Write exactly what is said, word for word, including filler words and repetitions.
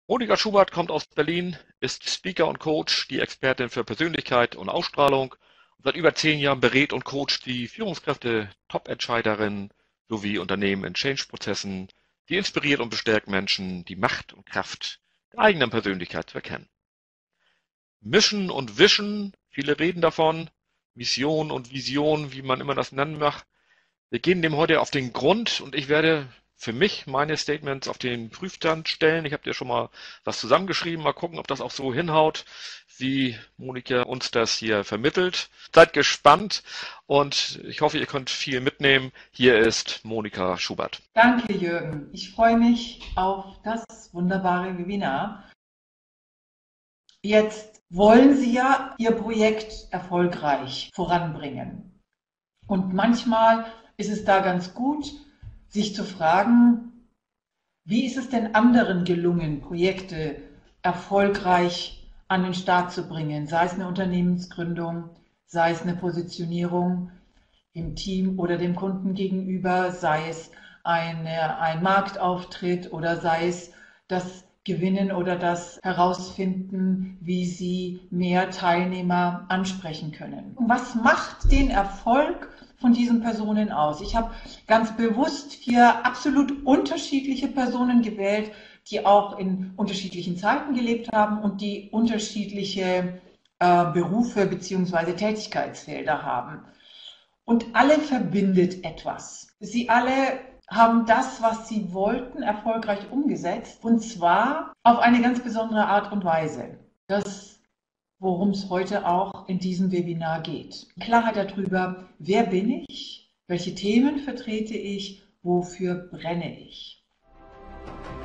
Monika Schubert kommt aus Berlin, ist Speaker und Coach, die Expertin für Persönlichkeit und Ausstrahlung. Seit über zehn Jahren berät und coacht die Führungskräfte, Top-Entscheiderinnen sowie Unternehmen in Change-Prozessen. Die inspiriert und bestärkt Menschen, die Macht und Kraft der eigenen Persönlichkeit zu erkennen. Mission und Vision, viele reden davon, Mission und Vision, wie man immer das nennen mag. Wir gehen dem heute auf den Grund und ich werde für mich meine Statements auf den Prüfstand stellen. Ich habe dir schon mal was zusammengeschrieben. Mal gucken, ob das auch so hinhaut, wie Monika uns das hier vermittelt. Seid gespannt und ich hoffe, ihr könnt viel mitnehmen. Hier ist Monika Schubert. Danke, Jürgen. Ich freue mich auf das wunderbare Webinar. Jetzt wollen Sie ja Ihr Projekt erfolgreich voranbringen. Und manchmal ist es da ganz gut, sich zu fragen, wie ist es denn anderen gelungen, Projekte erfolgreich an den Start zu bringen, sei es eine Unternehmensgründung, sei es eine Positionierung im Team oder dem Kunden gegenüber, sei es eine, ein Marktauftritt oder sei es das Gewinnen oder das Herausfinden, wie sie mehr Teilnehmer ansprechen können. Und was macht den Erfolg von diesen Personen aus? Ich habe ganz bewusst vier absolut unterschiedliche Personen gewählt, die auch in unterschiedlichen Zeiten gelebt haben und die unterschiedliche äh, Berufe bzw. Tätigkeitsfelder haben. Und alle verbindet etwas. Sie alle haben das, was sie wollten, erfolgreich umgesetzt, und zwar auf eine ganz besondere Art und Weise. Das, worum es heute auch in diesem Webinar geht. Klarheit darüber, wer bin ich, welche Themen vertrete ich, wofür brenne ich.